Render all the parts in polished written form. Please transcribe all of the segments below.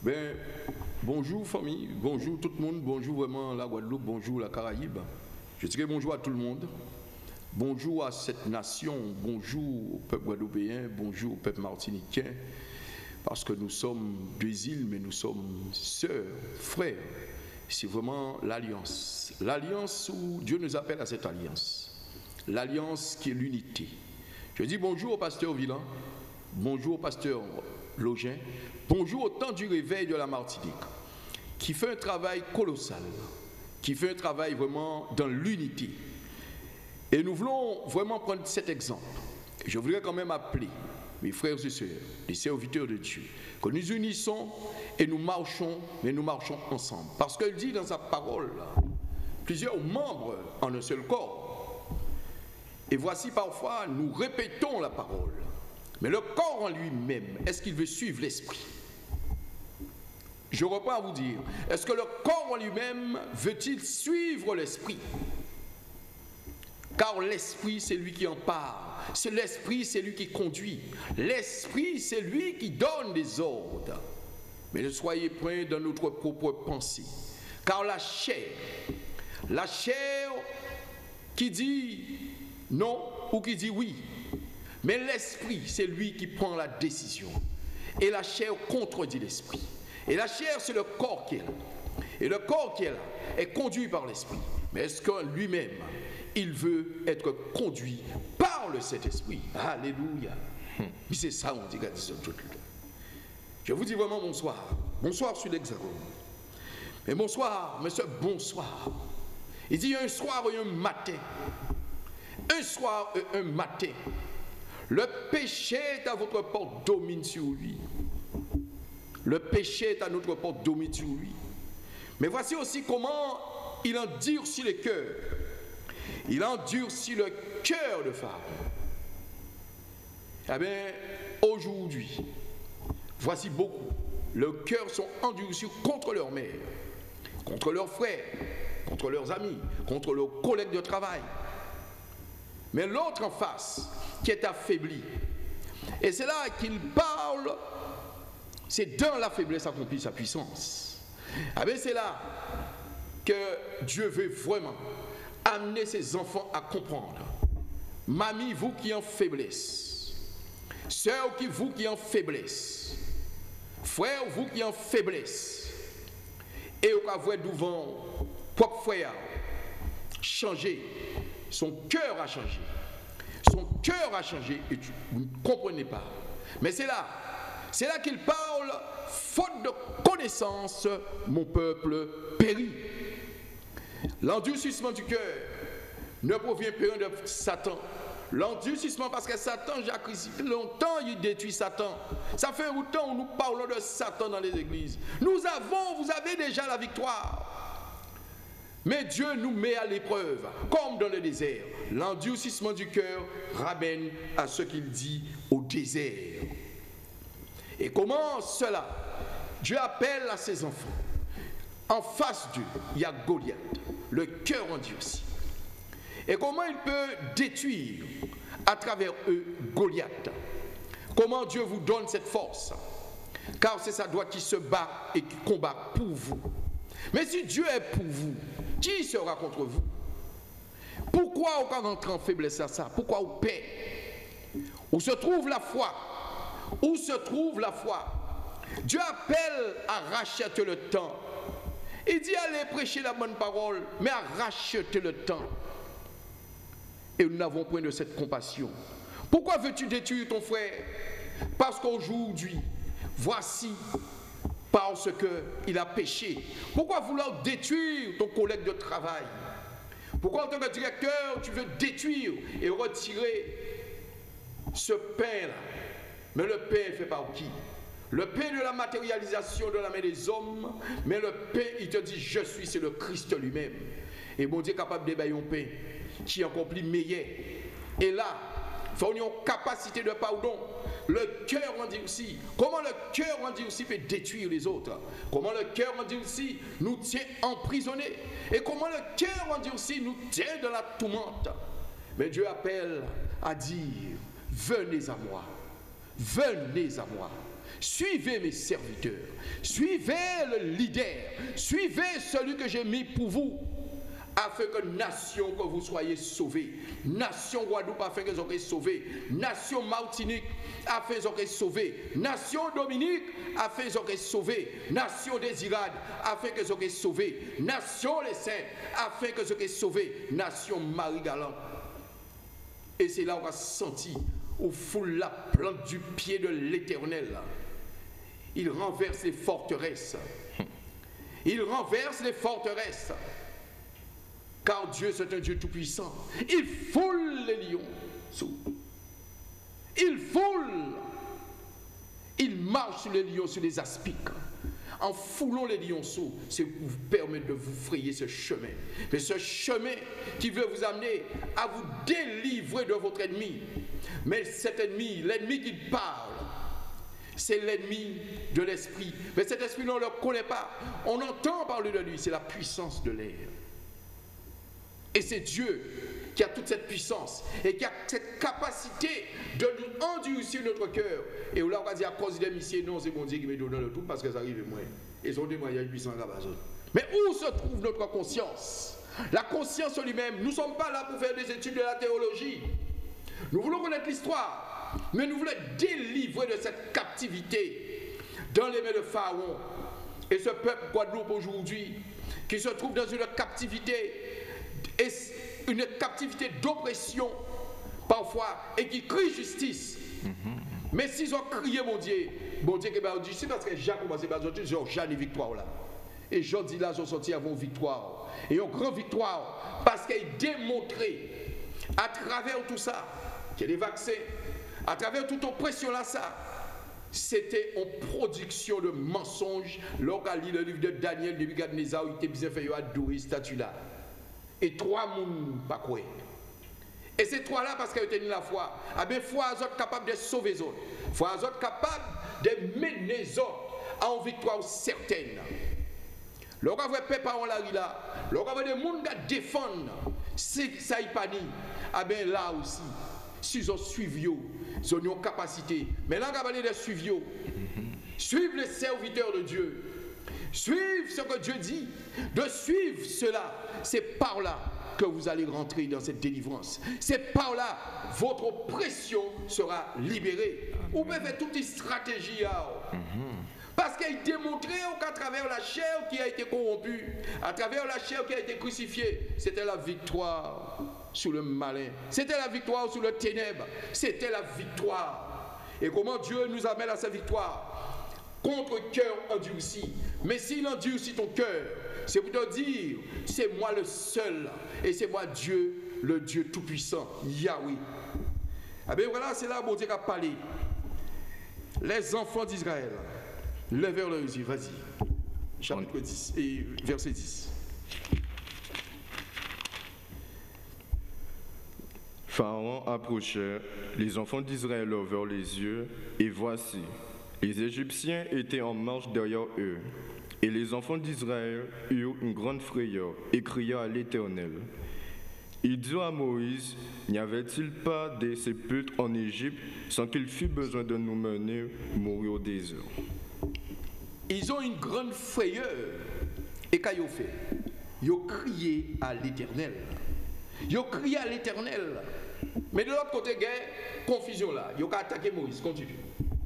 Ben, bonjour famille, bonjour tout le monde, bonjour vraiment la Guadeloupe, bonjour la Caraïbe. Je dirais bonjour à tout le monde. Bonjour à cette nation, bonjour au peuple guadeloupéen, bonjour au peuple martiniquais. Parce que nous sommes deux îles, mais nous sommes sœurs, frères. C'est vraiment l'alliance. L'alliance où Dieu nous appelle à cette alliance. L'alliance qui est l'unité. Je dis bonjour au pasteur Villan, bonjour au pasteur Login, bonjour au temps du réveil de la Martinique, qui fait un travail colossal, qui fait un travail vraiment dans l'unité. Et nous voulons vraiment prendre cet exemple. Je voudrais quand même appeler mes frères et sœurs, les serviteurs de Dieu, que nous unissons et nous marchons, mais nous marchons ensemble. Parce qu'il dit dans sa parole, plusieurs membres en un seul corps. Et voici parfois, nous répétons la parole. Mais le corps en lui-même, est-ce qu'il veut suivre l'esprit? Je reprends à vous dire, est-ce que le corps en lui-même veut-il suivre l'esprit? Car l'esprit, c'est lui qui en parle. C'est l'esprit, c'est lui qui conduit. L'esprit, c'est lui qui donne des ordres. Mais ne soyez point dans notre propre pensée. Car la chair qui dit non ou qui dit oui. Mais l'esprit, c'est lui qui prend la décision. Et la chair contredit l'esprit. Et la chair, c'est le corps qui est là. Et le corps qui est là est conduit par l'esprit. Mais est-ce que lui-même, il veut être conduit par le Saint-Esprit? Alléluia. Mais c'est ça, on dit, je vous dis vraiment bonsoir. Bonsoir sur l'Hexagone. Mais bonsoir, monsieur, bonsoir. Il dit un soir et un matin. Un soir et un matin. Le péché est à votre porte, domine sur lui. Le péché est à notre porte, domine sur lui. Mais voici aussi comment il endurcit le cœur. Il endurcit le cœur de femme. Eh bien, aujourd'hui, voici beaucoup. Leurs cœurs sont endurcis contre leur mère, contre leurs frères, contre leurs amis, contre leurs collègues de travail. Mais l'autre en face, qui est affaibli. Et c'est là qu'il parle, c'est dans la faiblesse accomplie sa puissance. Ah bien c'est là que Dieu veut vraiment amener ses enfants à comprendre. Mamie, vous qui en faiblesse, sœur, vous qui en faiblesse, frère, vous qui en faiblesse, et au cas où devant propre frère, changer, son cœur a changé. Son cœur a changé et vous ne comprenez pas. Mais c'est là qu'il parle, faute de connaissance, mon peuple périt. L'endurcissement du cœur ne provient pas de Satan. L'endurcissement, parce que Satan, Jacques, longtemps il détruit Satan. Ça fait longtemps où nous parlons de Satan dans les églises. Vous avez déjà la victoire. Mais Dieu nous met à l'épreuve, comme dans le désert. L'endurcissement du cœur ramène à ce qu'il dit au désert. Et comment cela? Dieu appelle à ses enfants. En face d'eux, il y a Goliath, le cœur endurci. Et comment il peut détruire à travers eux Goliath? Comment Dieu vous donne cette force? Car c'est sa droite qui se bat et qui combat pour vous. Mais si Dieu est pour vous, qui sera contre vous? Pourquoi on rentre en faiblesse à ça? Pourquoi on paie? Où se trouve la foi? Où se trouve la foi? Dieu appelle à racheter le temps. Il dit allez prêcher la bonne parole, mais à racheter le temps. Et nous n'avons point de cette compassion. Pourquoi veux-tu détruire ton frère? Parce qu'aujourd'hui, voici, parce qu'il a péché. Pourquoi vouloir détruire ton collègue de travail? Pourquoi en tant que directeur, tu veux détruire et retirer ce pain-là? Mais le pain fait par qui? Le pain de la matérialisation de la main des hommes, mais le pain, il te dit, je suis, c'est le Christ lui-même. Et mon Dieu est capable de débailler un pain qui est encore plus meilleur. Et là, il faut une capacité de pardon. Le cœur endurci. Comment le cœur endurci peut détruire les autres? Comment le cœur endurci nous tient emprisonnés? Et comment le cœur endurci nous tient dans la tourmente? Mais Dieu appelle à dire, venez à moi. Venez à moi. Suivez mes serviteurs, suivez le leader, suivez celui que j'ai mis pour vous, afin que nation, que vous soyez sauvés. Nation Guadeloupe, afin que vous soyez sauvés. Nation Martinique, afin que vous soyez sauvés. Nation Dominique, afin que vous soyez sauvés. Nation Désirade, afin que vous soyez sauvés. Nation Les Saints, afin que vous soyez sauvés. Nation Marie-Galante. Et c'est là où on a senti, où foule la plante du pied de l'Éternel. Il renverse les forteresses. Il renverse les forteresses. Car Dieu, c'est un Dieu tout-puissant. Il foule les lions. Il foule. Il marche sur les lions, sur les aspics. En foulant les lionceaux, c'est pour vous permettre de vous frayer ce chemin. Mais ce chemin qui veut vous amener à vous délivrer de votre ennemi. Mais cet ennemi, l'ennemi qui parle, c'est l'ennemi de l'esprit. Mais cet esprit, on ne le connaît pas. On entend parler de lui, c'est la puissance de l'air. Et c'est Dieu qui a toute cette puissance et qui a cette capacité de nous endurcir notre cœur. Et là, on va dire à cause des missiles, non, c'est bon Dieu qui me donne le tout parce que ça arrive moins. Et son témoignage puissant à la. Mais où se trouve notre conscience? La conscience en lui-même, nous ne sommes pas là pour faire des études de la théologie. Nous voulons connaître l'histoire, mais nous voulons être délivrés de cette captivité dans les mains de Pharaon. Et ce peuple Guadeloupe aujourd'hui, qui se trouve dans une captivité, et une captivité d'oppression parfois, et qui crie justice. Mais s'ils ont crié mon Dieu qui va dire, c'est parce que Jacques commencé par sortir, j'ai une victoire là. Et je dis là, ils sont sortis avant victoire. Et une grande victoire, parce qu'ils démontré à travers tout ça, qu'il y a des vaccins, à travers toute oppression là, ça, c'était en production de mensonges. Lorsqu'on lit le livre de Daniel, de Nebuchadnezzar, il était bien fait adorer cette statue-là. Et trois moun pas quoi. Et ces trois-là, parce qu'ils ont tenu la foi, ah bien, foi aux autres capables de sauver les autres. Foi aux autres capables de mener les autres à une victoire certaine. Lorsqu'on voit peuple en la rue là, lorsqu'on voit des gens qui défendent, ça y pas dit. Ah bien là aussi, s'ils ont suivi, ils ont une capacité. Mais là, on va parler de suivre. Suivre les serviteurs de Dieu. Suivre ce que Dieu dit. De suivre cela. C'est par là que vous allez rentrer dans cette délivrance. C'est par là votre oppression sera libérée. Vous pouvez faire toute une stratégie. Parce qu'il a démontré qu'à travers la chair qui a été corrompue, à travers la chair qui a été crucifiée, c'était la victoire sur le malin. C'était la victoire sur le ténèbre. C'était la victoire. Et comment Dieu nous amène à sa victoire? Contre cœur endurci. Mais s'il endurcit ton cœur, c'est pour te dire, c'est moi le seul, et c'est moi Dieu, le Dieu tout-puissant, Yahweh. Ah bien voilà, c'est là où Dieu a parlé. Les enfants d'Israël, levèrent leurs yeux, vas-y. Chapitre 10, et verset 10. Pharaon approchait, les enfants d'Israël levèrent les yeux, et voici, les Égyptiens étaient en marche derrière eux. Et les enfants d'Israël eurent une grande frayeur et crièrent à l'Éternel. Ils dirent à Moïse, n'y avait-il pas des sépulcres en Égypte sans qu'il fût besoin de nous mener mourir au désert? Ils ont une grande frayeur. Et qu'est-ce qu'ils ont fait? Ils ont crié à l'Éternel. Ils ont crié à l'Éternel. Mais de l'autre côté, il y a confusion là. Ils ont attaqué Moïse. Continue.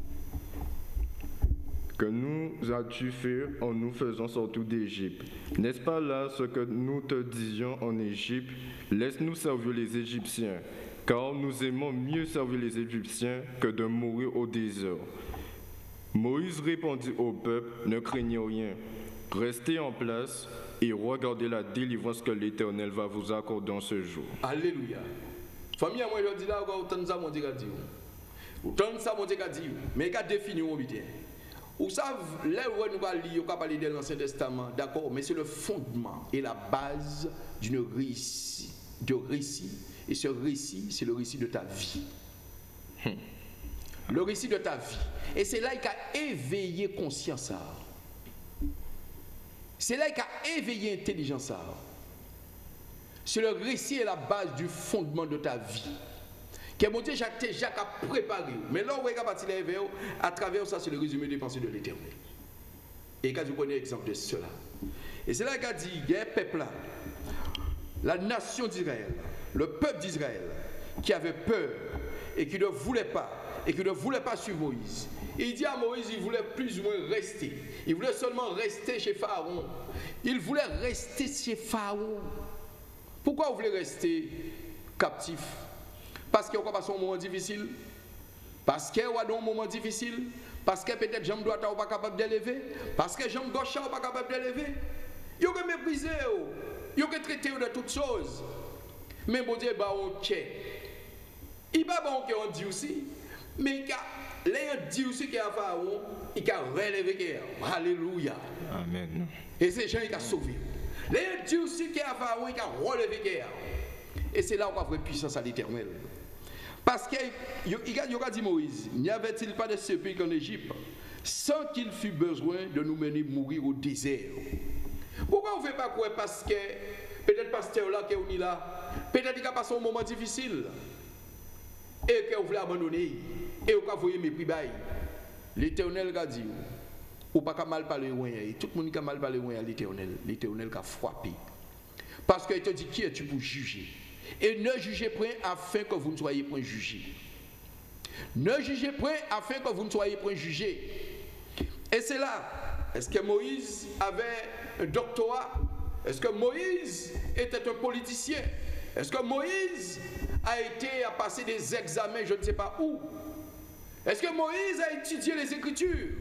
Que nous as-tu fait en nous faisant sortir d'Égypte? N'est-ce pas là ce que nous te disions en Égypte? Laisse-nous servir les Égyptiens, car nous aimons mieux servir les Égyptiens que de mourir au désert. Moïse répondit au peuple, ne craignez rien, restez en place et regardez la délivrance que l'Éternel va vous accorder en ce jour. Alléluia. Famille, moi je dis là, autant de ça, mon Dieu a dit. Autant de ça, mon Dieu a dit. Mais il a défini, mon bien. Vous savez, là où nous allons lire, on va parler de l'Ancien Testament, d'accord, mais c'est le fondement et la base d'une récit, de récit. Et ce récit, c'est le récit de ta vie. Le récit de ta vie. Et c'est là qu'il a éveillé conscience. C'est là qu'il a éveillé intelligence. C'est le récit et la base du fondement de ta vie. que mon Dieu déjà a préparé. Mais là, on va partir à travers ça, c'est le résumé des pensées de l'Éternel. Et quand vous prenez l'exemple de cela. Et c'est là qu'il a dit, il y a un peuple là, la nation d'Israël, le peuple d'Israël, qui avait peur et qui ne voulait pas, suivre Moïse. Et il dit à Moïse, il voulait plus ou moins rester. Il voulait seulement rester chez Pharaon. Il voulait rester chez Pharaon. Pourquoi vous voulez rester captif? Parce qu'il y a un moment difficile. Parce qu'il y a un moment difficile. Parce que peut-être jambe droite n'est pas capable d'élever. Parce que jambe gauche n'est pas capable d'élever. Il y a méprisé. Il y a traité de toutes choses. Mais bon Dieu, on tient. Il n'y a pas on dit aussi. Mais il a dit aussi qu'il y a Pharaon, il a relevé. Alléluia. Amen. Et ces gens, il a sauvé. Il a dit aussi qu'il y a Pharaon, il a relevé. Et c'est là où on va avoir puissance à l'Éternel. Parce qu'il a dit Moïse, n'y avait-il pas de sépulcre en Égypte sans qu'il fût besoin de nous mener mourir au désert? Pourquoi on ne fait pas quoi? Parce que peut-être pasteur là qui est là, peut-être qu'il a passé un moment difficile et qu'on voulait abandonner et qu'on voulait mépris. L'Éternel a dit, ou pas mal parler, tout le monde qui a mal parlé à l'Éternel a frappé. Parce qu'il te dit, qui es-tu pour juger? Et ne jugez point afin que vous ne soyez point jugés. Ne jugez point afin que vous ne soyez point jugés. Et c'est là, est-ce que Moïse avait un doctorat? Est-ce que Moïse était un politicien? Est-ce que Moïse a été à passer des examens, je ne sais pas où? Est-ce que Moïse a étudié les Écritures?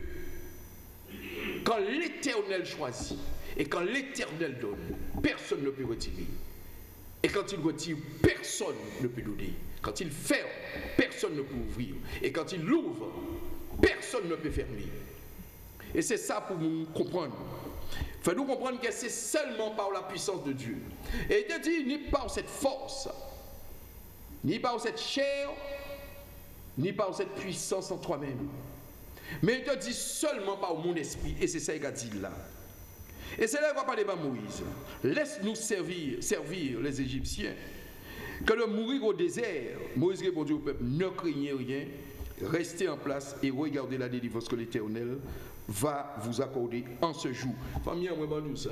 Quand l'Éternel choisit et quand l'Éternel donne, personne ne peut retirer. Et quand il retire, personne ne peut donner. Quand il ferme, personne ne peut ouvrir. Et quand il ouvre, personne ne peut fermer. Et c'est ça pour nous comprendre. Il faut nous comprendre que c'est seulement par la puissance de Dieu. Et il te dit, ni par cette force, ni par cette chair, ni par cette puissance en toi-même. Mais il te dit seulement par mon esprit. Et c'est ça qu'il a dit là. Et c'est là qu'on va parler de Moïse. Laisse-nous servir les Égyptiens. Que de mourir au désert, Moïse répondit au peuple, ne craignez rien, restez en place et regardez la délivrance que l'Éternel va vous accorder en ce jour. Famille, on va nous ça.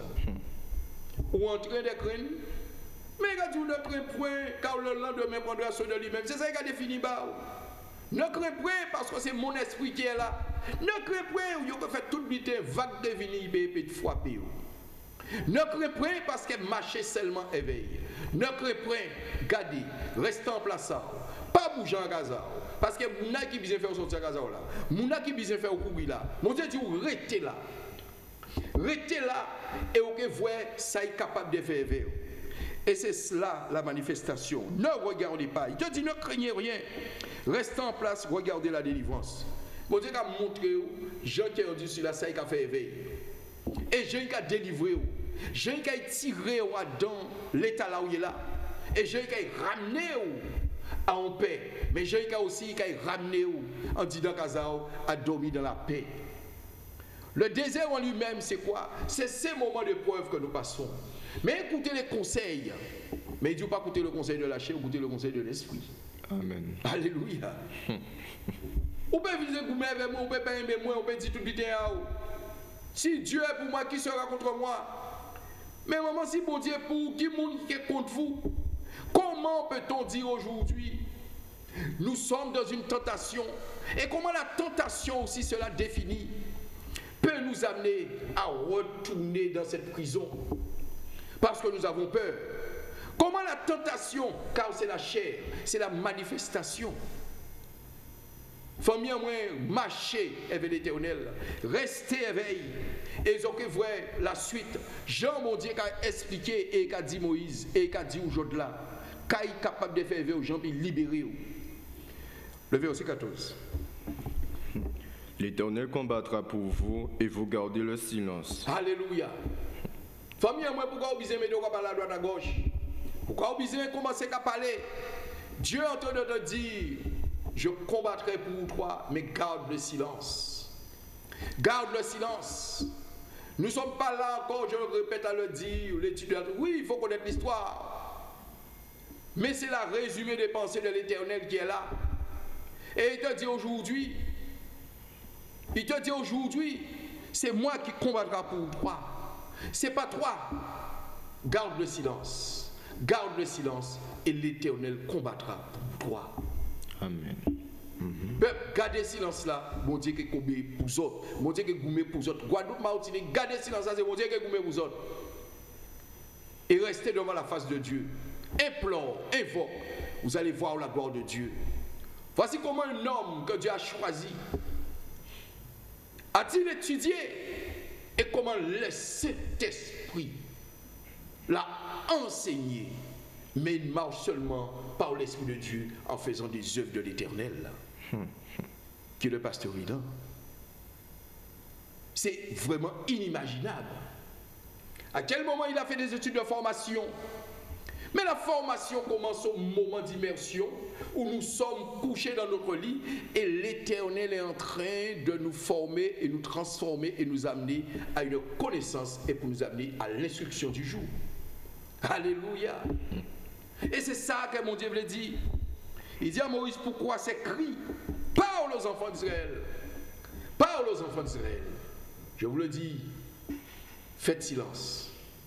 Ou en train de craindre, mais quand vous ne craignez point, car le lendemain prendra soin de lui-même. C'est ça qu'il a défini. Ne craignez point parce que c'est mon esprit qui est là. Ne craignez point, vous avez fait tout le temps, vague de venir et de frapper. Ne craignez point parce que marcher seulement éveille. Ne craignez point, gardez, restez en place. Pas bouger en Gaza. Parce que mouna qui besoin faire sortir Gaza là. Mouna qui besoin faire courir là. Mon Dieu dit restez là. Restez là et vous voyez ça est capable de faire éveiller. Et c'est cela la manifestation. Ne regardez pas. Il te dit ne craignez rien. Restez en place, regardez la délivrance. Mon Dieu a montré, Jean qui a dit sur la salle qui a fait éveil. Et Jean qui a délivré. Jean qui a tiré dans l'état là où il est là. Et Jean qui a ramené en paix. Mais Jean qui a aussi ramené en disant qu'Azao a dormi dans la paix. Le désert en lui-même, c'est quoi? C'est ces moments de preuve que nous passons. Mais écoutez les conseils. Mais il ne dit pas écouter le conseil de la chair, écoutez le conseil de l'esprit. Amen. Alléluia. On peut viser pour moi, on peut pas aimer moi, on peut dire tout le temps. Si Dieu est pour moi, qui sera contre moi? Mais maman, si bon Dieu est pour, qui est contre vous? Comment peut-on dire aujourd'hui, nous sommes dans une tentation? Et comment la tentation aussi, cela définit, peut nous amener à retourner dans cette prison? Parce que nous avons peur. Comment la tentation, car c'est la chair, c'est la manifestation. Famille, moi, marcher avec l'Éternel, rester éveillé. Et donc, vous voyez la suite. Jean, mon Dieu, a expliqué et qu'a dit Moïse, et qu'a dit aujourd'hui là, qu'il est capable de faire éveiller aux gens et libérer. Le verset 14. L'Éternel combattra pour vous et vous gardez le silence. Alléluia. Famille, moi, pourquoi vous besoin de parler à droite à gauche? Pourquoi vous besoin de commencer à parler? Dieu est en train de te dire, je combattrai pour toi, mais garde le silence. Garde le silence. Nous ne sommes pas là encore, je le répète à le dire, l'étudiant. Oui, il faut connaître l'histoire. Mais c'est la résumé des pensées de l'Éternel qui est là. Et il te dit aujourd'hui, c'est moi qui combattrai pour toi. C'est pas toi. Garde le silence. Garde le silence et l'Éternel combattra pour toi. Amen. Peuple, gardez silence là. Mon Dieu qui combat pour vous autres. Mon Dieu qui goumé pour vous autres. Guadeloupe, Martinique, gardez silence là. C'est mon Dieu qui goumé pour vous autres. Et restez devant la face de Dieu. Implore, invoque. Vous allez voir la gloire de Dieu. Voici comment un homme que Dieu a choisi a-t-il étudié et comment le Saint-Esprit l'a enseigné. Mais il marche seulement par l'Esprit de Dieu en faisant des œuvres de l'Éternel. Qui est le pasteur Ridan. C'est vraiment inimaginable. À quel moment il a fait des études de formation? Mais la formation commence au moment d'immersion où nous sommes couchés dans notre lit et l'Éternel est en train de nous former et nous transformer et nous amener à une connaissance et pour nous amener à l'instruction du jour. Alléluia. Et c'est ça que mon Dieu voulait dire. Il dit à Moïse, pourquoi ces cris? Parle aux enfants d'Israël. Parle aux enfants d'Israël. Je vous le dis, faites silence.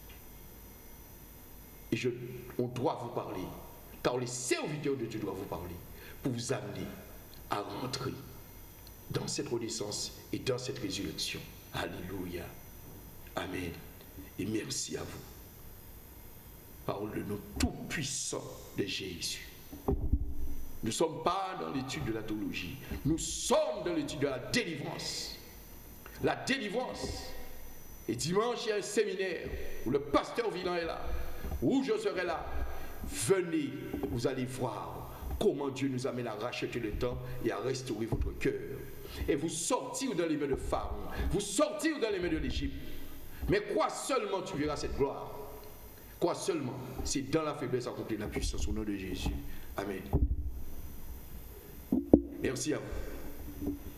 Et on doit vous parler, car les serviteurs de Dieu doivent vous parler, pour vous amener à rentrer dans cette renaissance et dans cette résurrection. Alléluia. Amen. Et merci à vous. Parole de notre tout-puissant de Jésus. Nous ne sommes pas dans l'étude de la théologie. Nous sommes dans l'étude de la délivrance. La délivrance. Et dimanche, il y a un séminaire où le pasteur Vilan est là, où je serai là. Venez, vous allez voir comment Dieu nous amène à racheter le temps et à restaurer votre cœur. Et vous sortir dans les mains de Pharaon, vous sortir dans les mains de l'Égypte. Mais quoi seulement tu verras cette gloire? Quoi seulement? C'est dans la faiblesse à compter la puissance au nom de Jésus. Amen. Merci à vous.